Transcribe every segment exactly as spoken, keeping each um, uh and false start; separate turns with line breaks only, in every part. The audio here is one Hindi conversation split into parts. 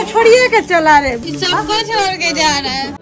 छोड़िए के चला रहे,
सबको छोड़ के जा रहा है।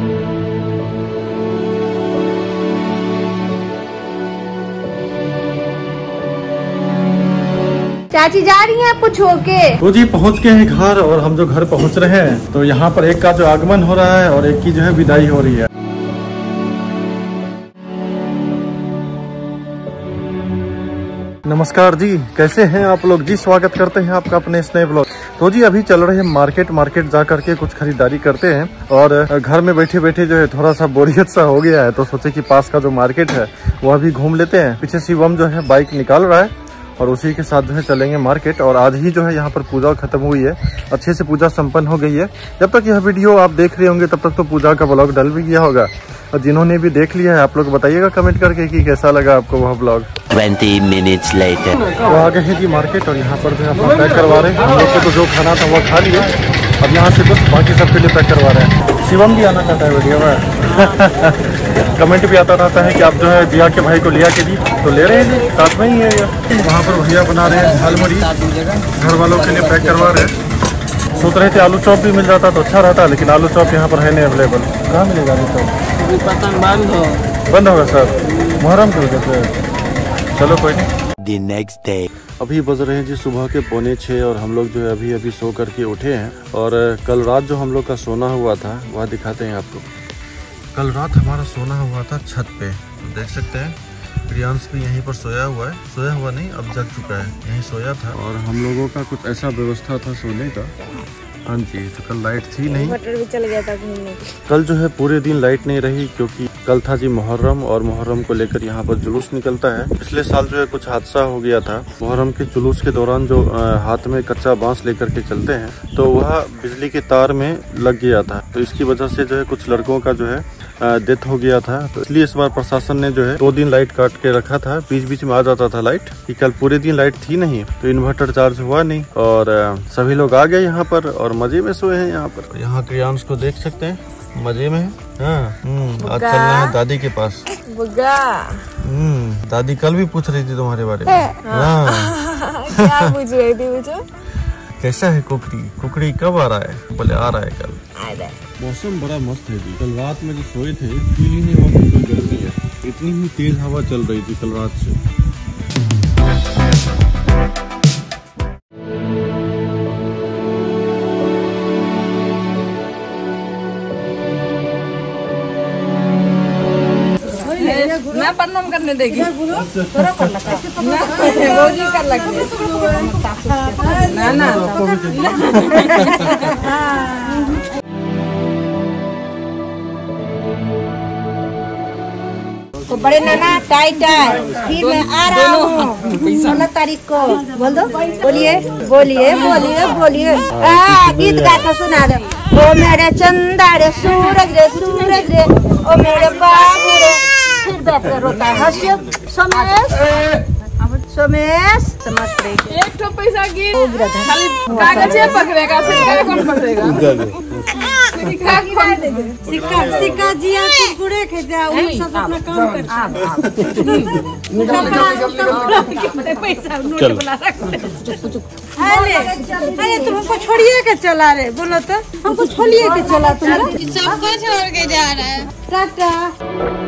चाची जा रही हैं आपको छोड़ के?
तो जी पहुंच गए हैं घर, और हम जो घर पहुंच रहे हैं तो यहाँ पर एक का जो आगमन हो रहा है और एक की जो है विदाई हो रही है। नमस्कार जी, कैसे हैं आप लोग जी? स्वागत करते हैं आपका अपने इस नए ब्लॉग। तो जी अभी चल रहे हैं मार्केट मार्केट जा करके कुछ खरीदारी करते हैं, और घर में बैठे बैठे जो है थोड़ा सा बोरियत सा हो गया है, तो सोचे कि पास का जो मार्केट है वो अभी घूम लेते हैं। पीछे शिवम जो है बाइक निकाल रहा है और उसी के साथ जो है चलेंगे मार्केट। और आज ही जो है यहाँ पर पूजा खत्म हुई है, अच्छे से पूजा संपन्न हो गई है। जब तक यह वीडियो आप देख रहे होंगे तब तक तो पूजा का ब्लॉग डल भी गया होगा, और जिन्होंने भी देख लिया है आप लोग बताइएगा कमेंट करके कि कैसा लगा आपको वह ब्लॉग।
ट्वेंटी मिनट्स लेटर
तो आ गए हैं जी मार्केट, और यहाँ पर जो है अपना पैक करवा रहे हैं। हम लोग को तो जो खाना था वो खा लिए, अब यहाँ से कुछ बाकी सबके लिए पैक करवा रहे हैं। शिवम भी आना चाहता है वीडियो में कमेंट भी आता रहता है कि आप जो है जिया के भाई को लिया के जी, तो ले रहे हैं जी, साथ में ही है। वहाँ पर भैया बना रहे हैं झालमुड़ी, घर वालों के लिए पैक करवा रहे हैं। सोच रहे थे आलू चॉप भी मिल जाता तो अच्छा रहता, लेकिन आलू चॉप यहाँ पर है नहीं अवेलेबल। कहाँ मिलेगा आलू चॉप? बंद हो बंद होगा सर, मुहर्रम की वजह से। चलो कोई नहीं।
The next day.
अभी बज रहे हैं जी सुबह के पौने छः, और हम लोग जो है अभी अभी सो करके उठे हैं। और कल रात जो हम लोग का सोना हुआ था वह दिखाते हैं आपको। कल रात हमारा सोना हुआ था छत पे, देख सकते हैं। प्रियांश भी यहीं पर सोया हुआ है, सोया हुआ नहीं अब जग चुका है, यहीं सोया था। और हम लोगों का कुछ ऐसा व्यवस्था था सोने का। हाँ जी, तो कल लाइट थी नहीं,
मटर भी चल गया था घूमने।
कल जो है पूरे दिन लाइट नहीं रही, क्योंकि कल था जी मुहर्रम, और मुहर्रम को लेकर यहाँ पर जुलूस निकलता है। पिछले साल जो है कुछ हादसा हो गया था मुहर्रम के जुलूस के दौरान, जो हाथ में कच्चा बांस लेकर के चलते हैं तो वह बिजली के तार में लग गया था, तो इसकी वजह से जो है कुछ लड़कों का जो है डेथ हो गया था। तो इसलिए इस बार प्रशासन ने जो है दो दिन लाइट काट के रखा था, बीच बीच में आ जाता था लाइट, कि कल पूरे दिन लाइट थी नहीं तो इन्वर्टर चार्ज हुआ नहीं, और सभी लोग आ गए यहाँ पर और मजे में सोए हैं यहाँ पर। यहाँ क्रियांश को देख सकते हैं मजे में। हाँ, आज चलना है दादी के पास।
बुग्गा
हम्म दादी कल भी पूछ रही थी तुम्हारे बारे में। हाँ
क्या पूछ रही थी मुझे?
कैसा है कुकड़ी? कुकड़ी कब आ रहा है? बोले आ रहा है कल। मौसम बड़ा मस्त है जी। कल रात में जो सोए थे फील ही नहीं हुआ कि कोई गर्मी है, इतनी ही तेज हवा चल रही थी कल रात से।
मैं प्रणाम करने देगी कर लगे ना ना
तो बड़े नाना टाइट है, फिर मैं आ रहा हूँ सोलह तारीख को। बोल दो, बोलिए बोलिए बोलिए बोलिए। गीत गा के सुना दो। ओ मेरे चंदा रे सूरज रे सूरज रे, ओ मेरे बाबू रे। फिर बैठ कर रोता है हंसियो। सोमेश सोमेश समझ पड़ेगी।
एक तो पैसा की खाली कागज है पकड़ेगा, सिक्का कौन पकड़ेगा? सिक्का
सिक्का सिक्का जिया कुरकुरे खे जा, वो सब अपना काम करते पैसा नोट बुला रखते। अरे अरे तुम हमको छोड़िए के चला रहे, बोलो तो हमको छोड़िए के चला तुम।
सबको छोड़ के जा रहा है।
टाटा।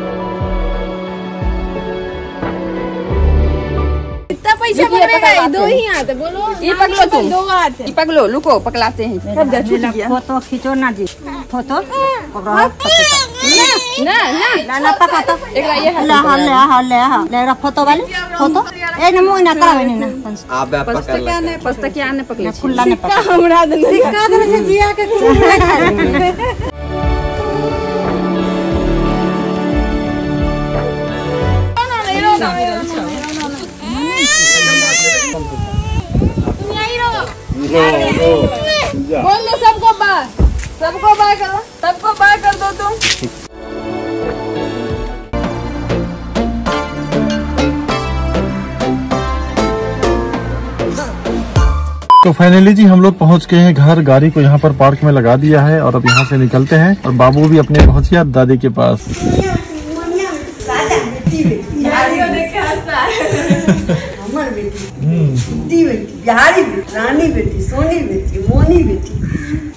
कितना पैसा पकड़ेगा? दो ही हाथ बोलो। ये पकड़ो तुम, दो हाथ ये पकड़ो, लुको पकड़ाते हैं।
फोटो खींचो ना जी, फोटो
ना ना
ना ना पका तो
एक ये
ला हा ले हा ले हा ले रा फोटो वाले फोटो ए न मुई ना करावे ना
आप आप पकड़
क्या ने पस्ता क्या ने पकड़े
खुला ने पका
हमरा दे
सिक्का दे से जिया के कुरकुरे खाए।
बोल लो सबको बाय, सबको बाय करो, सबको बाय कर दो तुम।
तो फाइनली जी हम लोग पहुंच गए हैं घर, गाड़ी को यहाँ पर पार्क में लगा दिया है, और अब यहाँ से निकलते हैं। और बाबू भी अपने पहुंच गया दादी के पास।
अमर बेटी, बेटी बेटी, बिहारी बेटी, रानी बेटी, सोनी बेटी, मोनी बेटी,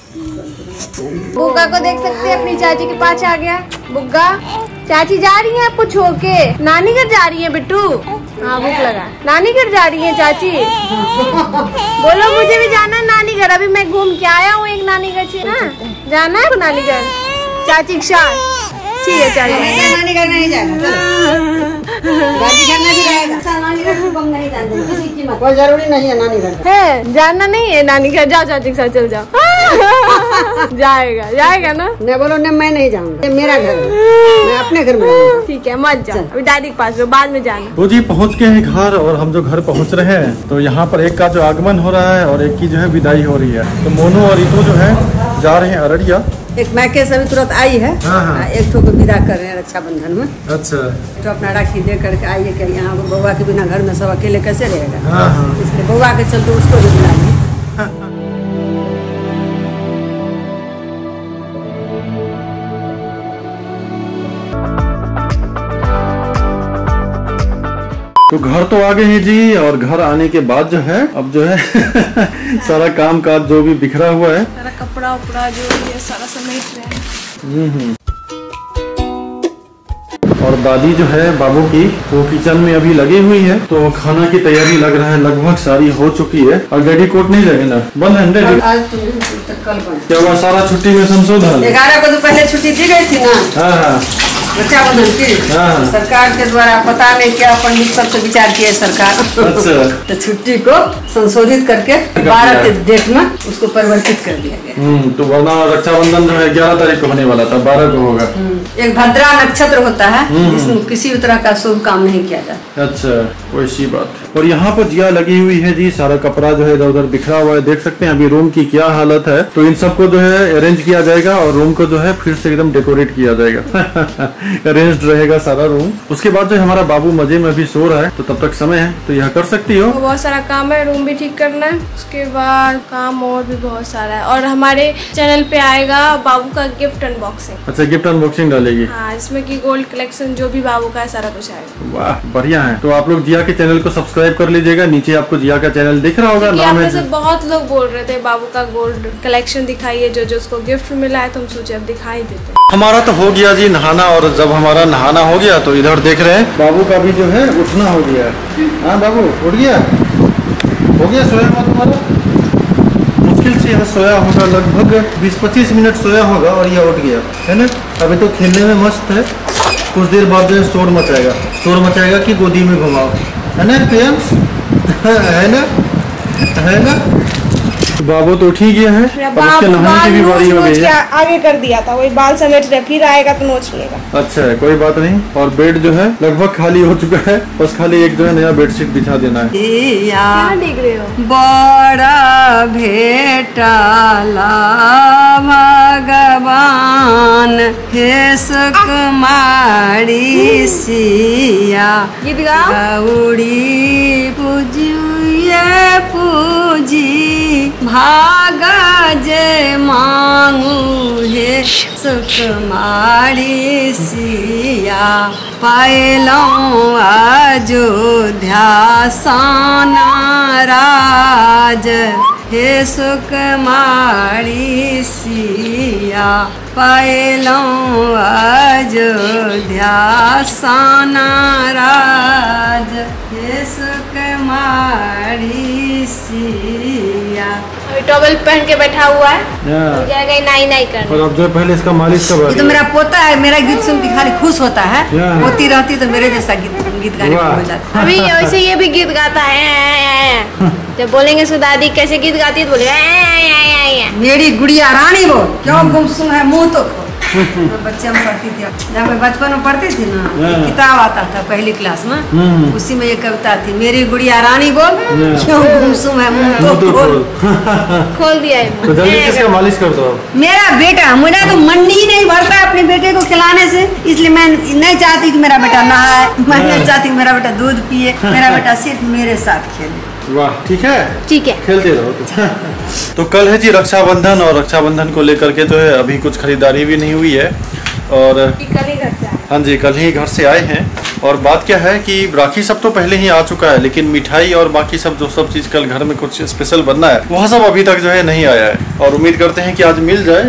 बुग्गा को देख सकते हैं, अपनी चाची के पास आ गया। बुग्गा, चाची जा रही है आपको छोड़ के, नानी घर जा रही है बिट्टू। हाँ भूख लगा, नानी घर जा रही है चाची। बोलो मुझे भी जाना है नानी घर, अभी मैं घूम के आया हूँ एक नानी घर से। हाँ जाना है नानी घर, चाची के साथ। ठीक है चाची,
नानी घर नहीं जाना, दादी घर में भी रहेगा। नानी घर में बम नहीं जाना, किसी की मत, कोई जरूरी नहीं है नानी घर
है, जाना नहीं है नानी घर। जाओ चाची के साथ चल जाओ। जाएगा जाएगा ना।
मैं बोलो नहीं, मैं नहीं जाऊंगा, मेरा घर है, मैं अपने घर में।
ठीक है मत जाओ, अभी दादी के पास रहो, बाद में जाना।
तो जी पहुंच गए हैं घर, और हम जो घर पहुंच रहे हैं तो यहाँ पर एक का जो आगमन हो रहा है और एक की जो है विदाई हो रही है। तो मोनू और इतो जो है जा रहे हैं अररिया।
एक मैके से अभी तुरंत आई है,
हाँ हाँ।
एक ठो को विदा कर रहे हैं रक्षाबंधन में।
अच्छा,
तो अपना राखी दे करके आइए कि यहाँ बउआ के बिना घर में सब अकेले कैसे रहेगा।
हाँ हाँ।
इसलिए बउआ के चलते उसको भी बुलाइए।
तो घर तो आ गए हैं जी, और घर आने के बाद जो है अब जो है सारा काम काज जो भी बिखरा हुआ है,
सारा कपड़ा उपड़ा जो भी है सारा समेट रहे हैं।
हम्म। और दादी जो है बाबू की वो किचन में अभी लगी हुई है, तो खाना की तैयारी लग रहा है लगभग सारी हो चुकी है। और डैडी कोट नहीं लगे ना, बंद है डैडी।
आज तुम कल
क्या हुआ, सारा छुट्टी में संशोधन?
ग्यारह को तो पहले छुट्टी दी गई थी ना,
हाँ हाँ
रक्षाबंधन की।
हाँ।
सरकार के द्वारा पता नहीं क्या पंडित सबसे विचार किया सरकार।
अच्छा।
तो छुट्टी को संशोधित करके बारह के डेट में उसको परिवर्तित कर दिया गया।
हम्म, तो वरना रक्षाबंधन जो है ग्यारह तारीख को होने वाला था, बारह को होगा।
एक भद्रा नक्षत्र होता है जिसमें किसी भी तरह का शुभ काम नहीं किया जाता।
अच्छा, वैसी बात। और यहाँ पर जिया लगी हुई है जी, सारा कपड़ा जो है इधर उधर बिखरा हुआ है, देख सकते हैं अभी रूम की क्या हालत है। तो इन सबको जो है अरेंज किया जाएगा और रूम को जो है फिर से एकदम डेकोरेट किया जाएगा। अरेंज्ड रहेगा सारा रूम। उसके बाद जो हमारा बाबू मजे में अभी सो रहा है, तो तब तक समय है तो यह कर सकती हो।
बहुत सारा काम है, रूम भी ठीक करना है, उसके बाद काम और भी बहुत सारा है। और हमारे चैनल पे आएगा बाबू का गिफ्ट अनबॉक्सिंग।
अच्छा, गिफ्ट अनबॉक्सिंग डालेगी?
हाँ, इसमें की गोल्ड कलेक्शन जो भी बाबू का है सारा कुछ आएगा।
वाह बढ़िया है। तो आप लोग जिया के चैनल को सब्सक्राइब कर लीजिएगा, नीचे आपको जिया का चैनल दिख रहा होगा, नाम है।
बहुत लोग बोल रहे थे बाबू का गोल्ड कलेक्शन दिखाइए, जो जो उसको गिफ्ट मिला है, तो हम सोचे अब दिखाई देते।
हमारा तो हो गया जी नहाना, और जब हमारा नहाना हो गया तो इधर देख रहे हैं बाबू का भी जो है उठना हो गया। हाँ बाबू उठ गया, हो गया सोया हुआ तुम्हारा? मुश्किल से यह सोया होगा, लगभग बीस पच्चीस मिनट सोया होगा और यह उठ गया है ना। अभी तो खेलने में मस्त है, कुछ देर बाद जो शोर मचाएगा, शोर मचाएगा कि गोदी में घुमाओ, है ना प्रियंश? है ना, है ना। बाबू तो उठ ही गया है, अब उसके नहाने की भी बारी हो गई है।
आगे कर दिया था, वही बाल समेट रहे, फिर आएगा तो नोच लेगा।
अच्छा है, कोई बात नहीं। और बेड जो है लगभग खाली हो चुका है, बस खाली एक जो है नया बेडशीट बिछा देना है।
क्या देख रहे हो?
बड़ा भेटाला भगवान हे सुकुमारी सिया
गीत गाओ।
गौड़ी पूजिए पूजी भागा जे मांगू हे सुकुमारी सिया पायलौं अयोध्या साना राज हे सुकुमारी सिया पायलौं अयोध्या साना राज हे सुकुमारी सिया।
अभी टॉवल पहन के बैठा हुआ है, हो जाएगा नाई नाई करने।
और अब जो पहले इसका मालिश कब?
ये तो मेरा पोता है, मेरा गीत सुन के खाली खुश होता है, पोती रहती तो मेरे जैसा गीत गीत गाने को हो जाता।
अभी वैसे ये भी गीत गाता है, जब बोलेंगे सो दादी कैसे गीत गाती है तो बोलेगा
मेरी गुड़िया रानी बोल, क्यों गुमसुम है मुँह तो बच्चे में पढ़ती थी, जब मैं बचपन में पढ़ती थी ना, एक किताब आता था पहली क्लास में, उसी में ये कविता थी, मेरी गुड़िया रानी बोल क्यों गुमसुम है मुँह तो खोल।
खोल दिया है,
तो जल्दी से इसका मालिश कर दो।
मेरा बेटा, मेरा तो मन ही नहीं भरता अपने बेटे को खिलाने से, इसलिए मैं नहीं चाहती कि मेरा बेटा नहाए, मैं नहीं चाहती कि मेरा बेटा दूध पिए, मेरा बेटा सिर्फ मेरे साथ खेले।
वाह ठीक है,
ठीक है,
खेलते रहो तो। तो कल है जी रक्षाबंधन, और रक्षाबंधन को लेकर के जो है अभी कुछ खरीदारी भी नहीं हुई है, और
कल ही घर से आए।
हाँ जी कल ही घर से आए हैं। और बात क्या है कि राखी सब तो पहले ही आ चुका है, लेकिन मिठाई और बाकी सब जो सब चीज़ कल घर में कुछ स्पेशल बनना है वह सब अभी तक जो है नहीं आया है, और उम्मीद करते हैं कि आज मिल जाए।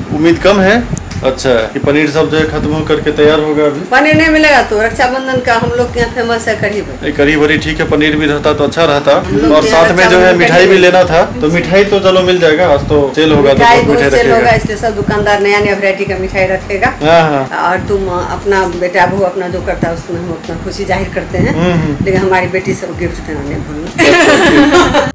उम्मीद कम है। अच्छा, कि पनीर सब जो है खत्म हो करके तैयार होगा अभी।
पनीर नहीं मिलेगा तो रक्षाबंधन का हम लोग के यहाँ फेमस है कढ़ी भरी।
कढ़ी भरी ठीक है, पनीर भी रहता तो अच्छा रहता। और साथ में जो है मिठाई भी लेना था, तो मिठाई तो चलो मिल जाएगा, आज तो सेल होगा तो
मिठाई
बहुत
बहुत
मिठाई
सेल होगा,
रखेगा।
इसलिए सब दुकानदार नया नया वैरायटी का मिठाई रखेगा।
हाँ हाँ।
और तुम अपना बेटा बहू अपना जो करता है उसमें हम अपना खुशी जाहिर करते हैं, लेकिन हमारी बेटी सब गिफ्ट देना नहीं भूलना।